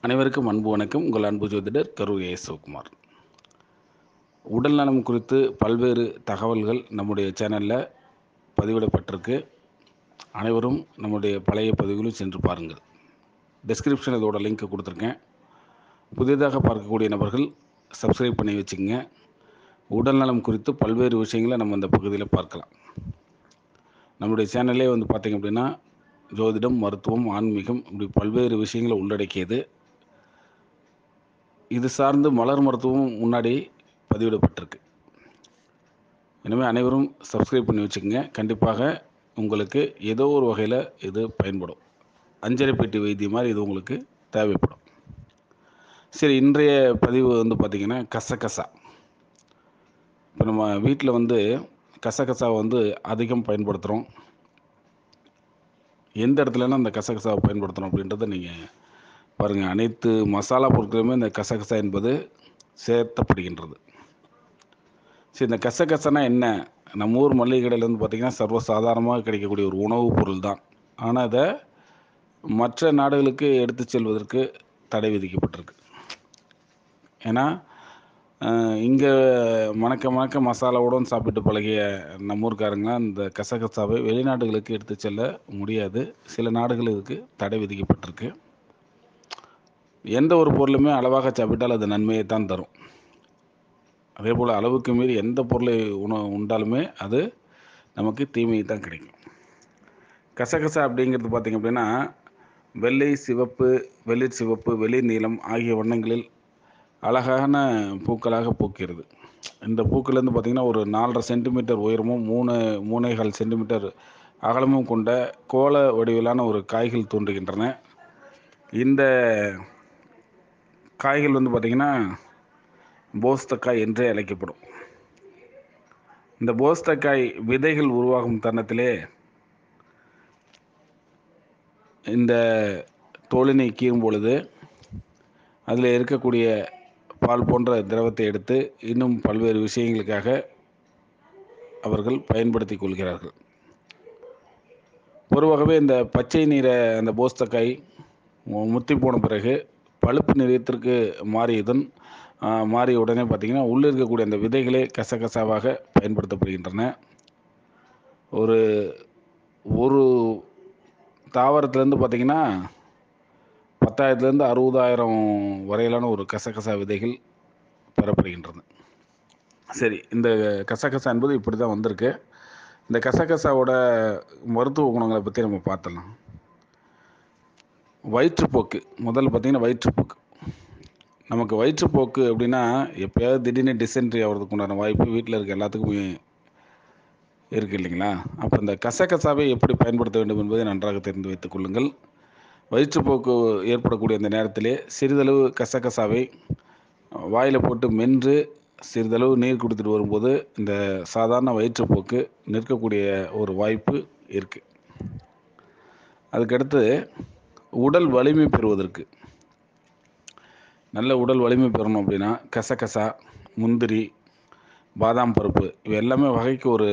அனைவருக்கும் அன்பு வணக்கம். உங்கள் அன்பு ஜோதிடர் கரூர் சிவகுமார். உடல் நலம் குறித்து பல்வேறு தகவல்கள் நம்முடைய சேனலில் பதிவிடப்பட்டிருக்கு. அனைவரும் நம்முடைய பழைய பதிவுகளும் சென்று பாருங்கள். டெஸ்கிரிப்ஷன் இதோட லிங்க் கொடுத்துருக்கேன். புதிதாக பார்க்கக்கூடிய நபர்கள் சப்ஸ்கிரைப் பண்ணி வச்சுக்கோங்க. உடல் நலம் குறித்து பல்வேறு விஷயங்களை நம்ம இந்த பகுதியில் பார்க்கலாம். நம்முடைய சேனல்லே பார்த்திங்க அப்படின்னா ஜோதிடம், மருத்துவம், ஆன்மீகம் இப்படி பல்வேறு விஷயங்களை உள்ளடக்கியது. இது சார்ந்து மலர் மருத்துவம் முன்னாடி பதிவிடப்பட்டிருக்கு. எனவே அனைவரும் சப்ஸ்கிரைப் பண்ணி வச்சுக்கோங்க. கண்டிப்பாக உங்களுக்கு ஏதோ ஒரு வகையில் இது பயன்படும். அஞ்சரை பெட்டி வைத்தியம் மாதிரி இது உங்களுக்கு தேவைப்படும். சரி, இன்றைய பதிவு பார்த்திங்கன்னா கசகசா. இப்போ நம்ம வீட்டில் கசகசாவை அதிகம் பயன்படுத்துகிறோம். எந்த இடத்துலனா அந்த கசகசாவை பயன்படுத்துகிறோம் அப்படின்றத நீங்கள் பாருங்கள். அனைத்து மசாலா பொருட்களுமே இந்த கசகசா என்பது சேர்த்தப்படுகின்றது. சரி, இந்த கசகசனா என்ன? நம்ம ஊர் மளிகை கடையில் பார்த்திங்கன்னா சர்வசாதாரணமாக கிடைக்கக்கூடிய ஒரு உணவுப் பொருள் தான். ஆனால் அதை மற்ற நாடுகளுக்கு எடுத்து செல்வதற்கு தடை விதிக்கப்பட்டிருக்கு. ஏன்னா இங்கே மணக்க மசாலாவுடன் சாப்பிட்டு பழகிய நம்ம ஊர்க்காரங்க இந்த கசகசாவை வெளிநாடுகளுக்கு எடுத்து செல்ல முடியாது. சில நாடுகள் இதுக்கு தடை விதிக்கப்பட்டிருக்கு. எந்த ஒரு பொருளுமே அளவாக சாப்பிட்டால் அது நன்மையை தான் தரும். அதே போல் அளவுக்கு மீறி எந்த பொருளை உண்டாலுமே அது நமக்கு தீமையை தான் கிடைக்கும். கசகசா அப்படிங்கிறது பார்த்திங்க அப்படின்னா வெள்ளை சிவப்பு, வெளிர் சிவப்பு, வெளிர் நீலம் ஆகிய வண்ணங்களில் அழகான பூக்களாக பூக்கிறது. இந்த பூக்கள்லேருந்து பார்த்திங்கன்னா ஒரு 4.5 சென்டிமீட்டர் உயரமும் 3.25 சென்டிமீட்டர் அகலமும் கொண்ட கோள வடிவிலான ஒரு காய்கள் தோன்றுகின்றன. இந்த காய்கள் பார்த்திங்கன்னா போஸ்தக்காய் என்றே அழைக்கப்படும். இந்த போஸ்தக்காய் விதைகள் உருவாகும் தருணத்திலே இந்த தோலினை கீறும் பொழுது அதில் இருக்கக்கூடிய பால் போன்ற திரவத்தை எடுத்து இன்னும் பல்வேறு விஷயங்களுக்காக அவர்கள் பயன்படுத்தி கொள்கிறார்கள். பொதுவாகவே இந்த பச்சை நீரை அந்த போஸ்தக்காய் முத்தி போன பிறகு பழுப்பு நிறத்திற்கு மாறிய உடனே பார்த்திங்கன்னா உள்ளே இருக்கக்கூடிய அந்த விதைகளே கசகசாவாக பயன்படுத்தப்படுகின்றன. ஒரு தாவரத்துலேருந்து பார்த்திங்கன்னா 10,000 60,000 வரையிலான ஒரு கசகசா விதைகள் பெறப்படுகின்றன. சரி, இந்த கசகசா என்பது இப்படி தான் வந்திருக்கு. இந்த கசகசாவோட மருத்துவ குணங்களை பற்றி நம்ம பார்த்துடலாம். வயிற்றுப்போக்கு முதல்ல பார்த்திங்கன்னா வயிற்றுப்போக்கு. நமக்கு வயிற்றுப்போக்கு அப்படின்னா எப்போயாவது திடீர்னு டிசென்ட்ரி ஆகிறதுக்கு உண்டான வாய்ப்பு வீட்டில் இருக்க எல்லாத்துக்குமே இருக்குது இல்லைங்களா? அப்போ இந்த கசகசாவை எப்படி பயன்படுத்த வேண்டும் என்பதை நன்றாக தெரிந்து வைத்துக் கொள்ளுங்கள். வயிற்றுப்போக்கு ஏற்படக்கூடிய அந்த நேரத்திலே சிறிதளவு கசகசாவை வாயில் போட்டு மென்று சிறிதளவு நீர் குடித்துட்டு வரும்போது இந்த சாதாரண வயிற்றுப்போக்கு நிற்கக்கூடிய ஒரு வாய்ப்பு இருக்குது. அதுக்கடுத்து உடல் வலிமை பெறுவதற்கு, நல்ல உடல் வலிமை பெறணும் அப்படின்னா கசகசா, முந்திரி, பாதாம் பருப்பு இவை எல்லாமே வகைக்கு ஒரு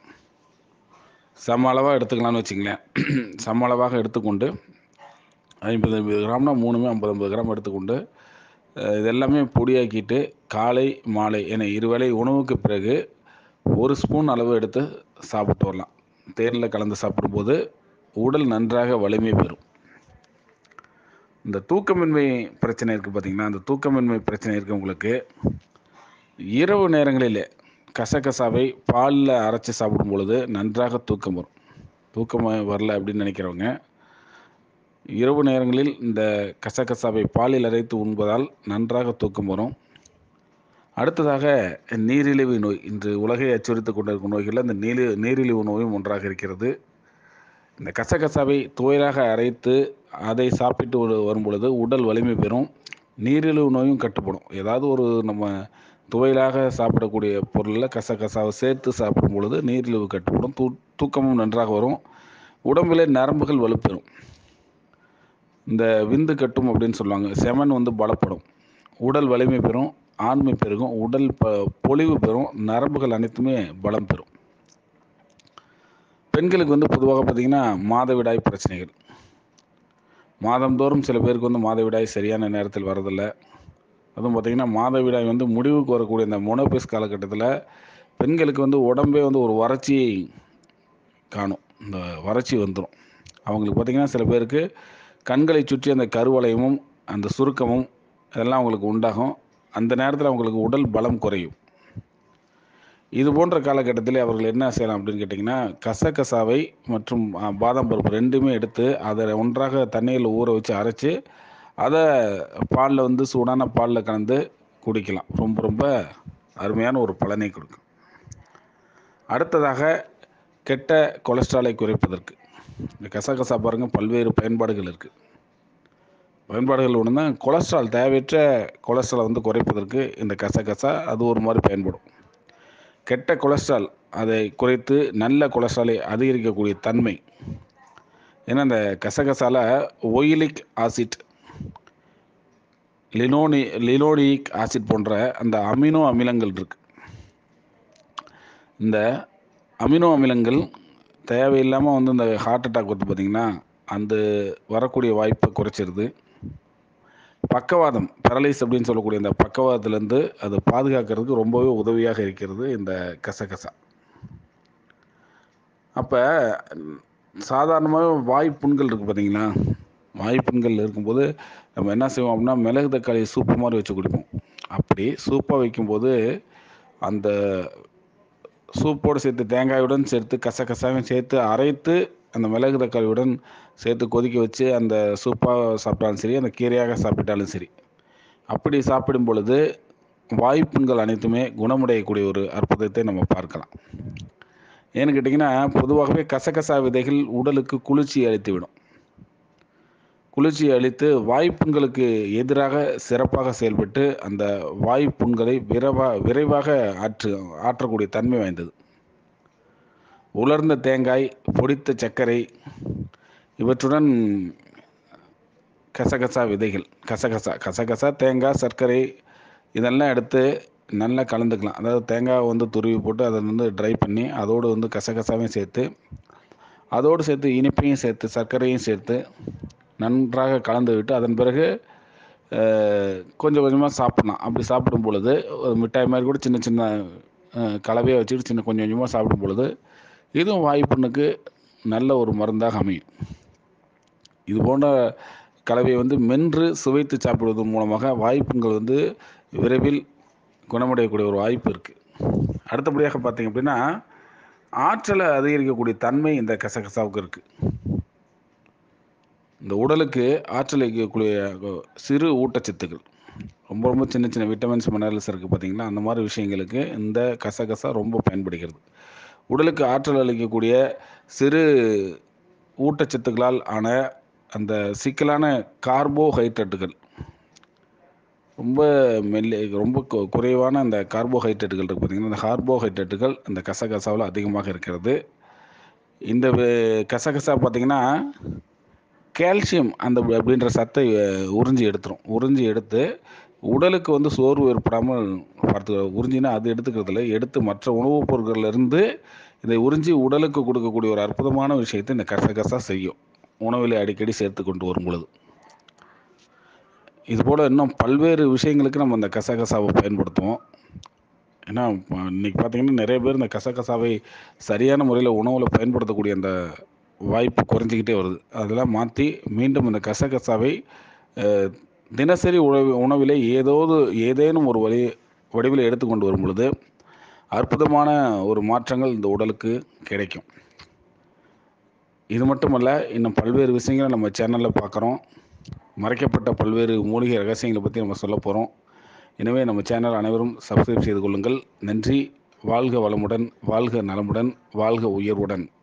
சம அளவாக எடுத்துக்கலாம்னு வச்சுங்களேன். சம அளவாக எடுத்துக்கொண்டு 50 கிராம்னா 3மே 50 கிராம் எடுத்துக்கொண்டு இதெல்லாமே பொடியாக்கிட்டு காலை மாலை என இருவேளை உணவுக்கு பிறகு 1 ஸ்பூன் அளவு எடுத்து சாப்பிட்டு வரலாம். தேனில் கலந்து சாப்பிடும்போது உடல் நன்றாக வலிமை பெறும். இந்த தூக்கமின்மை பிரச்சனை இருக்குது பார்த்திங்கன்னா, அந்த தூக்கமின்மை பிரச்சனை இருக்கவங்களுக்கு இரவு நேரங்களிலே கசகசாவை பாலில் அரைச்சி சாப்பிடும் பொழுது நன்றாக தூக்கம் வரும். தூக்கம் வரல அப்படின்னு நினைக்கிறவங்க இரவு நேரங்களில் இந்த கசகசாவை பாலில் அரைத்து உண்பதால் நன்றாக தூக்கம் வரும். அடுத்ததாக நீரிழிவு நோய், இன்று உலகை அச்சுறுத்தி கொண்டிருக்கும் நோய்களில் இந்த நீரிழிவு நோயும் ஒன்றாக இருக்கிறது. இந்த கசகசாவை துவையலாக அரைத்து அதை சாப்பிட்டு வரும் பொழுது உடல் வலிமை பெறும், நீரிழிவு நோயும் கட்டுப்படும். ஏதாவது ஒரு நம்ம துவையலாக சாப்பிடக்கூடிய பொருளில் கசகசாவை சேர்த்து சாப்பிடும் பொழுது நீரிழிவு கட்டுப்படும், தூக்கமும் நன்றாக வரும், உடம்பிலே நரம்புகள் வலுப்பெறும். இந்த விந்து கட்டும் அப்படின்னு சொல்லுவாங்க, செமன் பலப்படும், உடல் வலிமை பெறும், ஆண்மை பெருகும், உடல் பொலிவு பெறும், நரம்புகள் அனைத்துமே பலம் பெறும். பெண்களுக்கு பொதுவாக பார்த்திங்கன்னா மாதவிடாய் பிரச்சனைகள், மாதந்தோறும் சில பேருக்கு வந்து மாதவிடாய் சரியான நேரத்தில் வரதில்லை. அதுவும் பார்த்திங்கன்னா மாதவிடாய் வந்து முடிவுக்கு வரக்கூடிய இந்த மொனோபேஸ் காலகட்டத்தில் பெண்களுக்கு வந்து உடம்பே வந்து ஒரு வறட்சியை காணும். இந்த வறட்சி வந்துடும். அவங்களுக்கு பார்த்திங்கன்னா சில பேருக்கு கண்களை சுற்றி அந்த கருவளையமும் அந்த சுருக்கமும் இதெல்லாம் அவங்களுக்கு உண்டாகும். அந்த நேரத்தில் அவங்களுக்கு உடல் பலம் குறையும். இது போன்ற காலகட்டத்தில் அவர்கள் என்ன செய்யலாம் அப்படின்னு கேட்டிங்கன்னா, கசகசாவை மற்றும் பாதாம் பருப்பு 2மே எடுத்து அதை ஒன்றாக தண்ணீரில் ஊற வச்சு அரைச்சி அதை பாலில் வந்து சூடான பாலில் கலந்து குடிக்கலாம். ரொம்ப ரொம்ப அருமையான ஒரு பலனை கொடுக்கும். அடுத்ததாக கெட்ட கொலஸ்ட்ராலை குறைப்பதற்கு இந்த கசகசா பாருங்கள் பல்வேறு பயன்பாடுகள் இருக்குது. பயன்பாடுகள் ஒன்று தான் கொலஸ்ட்ரால், தேவையற்ற கொலஸ்ட்ராலை வந்து குறைப்பதற்கு இந்த கசகசா அது ஒரு மாதிரி பயன்படும். கெட்ட கொலஸ்ட்ரால் அதை குறைத்து நல்ல கொலஸ்ட்ராலை அதிகரிக்கக்கூடிய தன்மை. ஏன்னா இந்த கசகசால ஒயிலிக் ஆசிட், லினோலிக் ஆசிட் போன்ற அந்த அமினோ அமிலங்கள் இருக்கு. இந்த அமினோ அமிலங்கள் தேவையில்லாமல் வந்து இந்த ஹார்ட் அட்டாக் வந்து பார்த்திங்கன்னா அந்த வரக்கூடிய வாய்ப்பை குறைச்சிருது. பக்கவாதம், பேரலைஸ் அப்படின்னு சொல்லக்கூடிய இந்த பக்கவாதத்துலேருந்து அதை பாதுகாக்கிறதுக்கு ரொம்பவே உதவியாக இருக்கிறது இந்த கசகசா. அப்போ சாதாரணமாக வாய்ப்புண்கள் இருக்குது பார்த்தீங்களா, வாய்ப்புண்கள் இருக்கும்போது நம்ம என்ன செய்வோம் அப்படின்னா மிளகு தக்காளி சூப்பு மாதிரி வச்சு குடிப்போம். அப்படி சூப்பாக வைக்கும்போது அந்த சூப்போடு சேர்த்து தேங்காயுடன் சேர்த்து கசகசாவையும் சேர்த்து அரைத்து அந்த மிளகு தக்காளியுடன் சேர்த்து கொதிக்க வச்சு அந்த சூப்பாக சாப்பிட்டாலும் சரி, அந்த கீரையாக சாப்பிட்டாலும் சரி, அப்படி சாப்பிடும் பொழுது வாய்ப்புண்கள் அனைத்துமே குணமடையக்கூடிய ஒரு அற்புதத்தை நம்ம பார்க்கலாம். ஏன்னு கேட்டிங்கன்னா, பொதுவாகவே கசகசா விதைகள் உடலுக்கு குளிர்ச்சி அளித்துவிடும். குளிர்ச்சி அளித்து வாய்ப்புண்களுக்கு எதிராக சிறப்பாக செயல்பட்டு அந்த வாய்ப்புண்களை விரைவாக ஆற்றக்கூடிய தன்மை வாய்ந்தது. உலர்ந்த தேங்காய், பொடித்த சர்க்கரை இவற்றுடன் கசகசா விதைகள், கசகசா தேங்காய், சர்க்கரை இதெல்லாம் எடுத்து நல்லா கலந்துக்கலாம். அதாவது தேங்காய் வந்து துருவி போட்டு அதை வந்து ட்ரை பண்ணி அதோடு வந்து கசகசாவையும் சேர்த்து, அதோடு சேர்த்து இனிப்பையும் சேர்த்து சர்க்கரையும் சேர்த்து நன்றாக கலந்து விட்டு அதன் பிறகு கொஞ்சம் கொஞ்சமாக சாப்பிட்லாம். அப்படி சாப்பிடும் பொழுது ஒரு மிட்டாய் மாதிரி கூட சின்ன சின்ன கலவையாக வச்சுட்டு கொஞ்சம் கொஞ்சமாக சாப்பிடும் பொழுது இதுவும் வாய்ப்புண்ணுக்கு நல்ல ஒரு மருந்தாக அமையும். இது போன்ற கலவையை வந்து மென்று சுவைத்து சாப்பிடுவதன் மூலமாக வாய்ப்புண்கள் வந்து விரைவில் குணமடையக்கூடிய ஒரு வாய்ப்பு இருக்குது. அடுத்தபடியாக பார்த்திங்க அப்படின்னா, ஆற்றலை அதிகரிக்கக்கூடிய தன்மை இந்த கசகசாவுக்கு இருக்குது. இந்த உடலுக்கு ஆற்றல் அளிக்கக்கூடிய சிறு ஊட்டச்சத்துக்கள், ரொம்ப ரொம்ப சின்ன சின்ன விட்டமின்ஸ், மினரல்ஸ் இருக்குது பார்த்தீங்களா, அந்த மாதிரி விஷயங்களுக்கு இந்த கசகசா ரொம்ப பயன்படுகிறது. உடலுக்கு ஆற்றல் அளிக்கக்கூடிய சிறு ஊட்டச்சத்துக்களால் ஆன அந்த சிக்கலான கார்போஹைட்ரேட்டுகள், ரொம்ப குறைவான அந்த கார்போஹைட்ரேட்டுகள் இருக்குது பார்த்தீங்கன்னா, அந்த கார்போஹைட்ரேட்டுகள் இந்த கசகசாவில் அதிகமாக இருக்கிறது. இந்த கசகசா பார்த்திங்கன்னா கால்சியம் அப்படின்ற சத்தை உறிஞ்சி எடுத்து உடலுக்கு வந்து சோர்வு ஏற்படாமல் உறிஞ்சினா அது எடுத்துக்கிறதுல எடுத்து மற்ற உணவுப் பொருட்கள்லேருந்து இதை உறிஞ்சி உடலுக்கு கொடுக்கக்கூடிய ஒரு அற்புதமான விஷயத்தை இந்த கசகசா செய்யும், உணவில் அடிக்கடி சேர்த்து கொண்டு வரும் பொழுது. இதுபோல் இன்னும் பல்வேறு விஷயங்களுக்கு நம்ம இந்த கசகசாவை பயன்படுத்துவோம். ஏன்னா இன்றைக்கி பார்த்திங்கன்னா நிறைய பேர் இந்த கசகசாவை சரியான முறையில் உணவில் பயன்படுத்தக்கூடிய அந்த வாய்ப்பு குறைஞ்சிக்கிட்டே வருது. அதெல்லாம் மாற்றி மீண்டும் இந்த கசகசாவை தினசரி உணவிலே ஏதேனும் ஒரு வடிவில் எடுத்துக்கொண்டு வரும் பொழுது அற்புதமான ஒரு மாற்றங்கள் இந்த உடலுக்கு கிடைக்கும். இது மட்டுமல்ல, இன்னும் பல்வேறு விஷயங்களை நம்ம சேனலில் பார்க்குறோம். மறைக்கப்பட்ட பல்வேறு மூலிகை ரகசியங்களை பற்றி நம்ம சொல்ல போகிறோம். எனவே நம்ம சேனல் அனைவரும் சப்ஸ்கிரைப் செய்து கொள்ளுங்கள். நன்றி. வாழ்க வளமுடன், வாழ்க நலமுடன், வாழ்க உயர்வுடன்.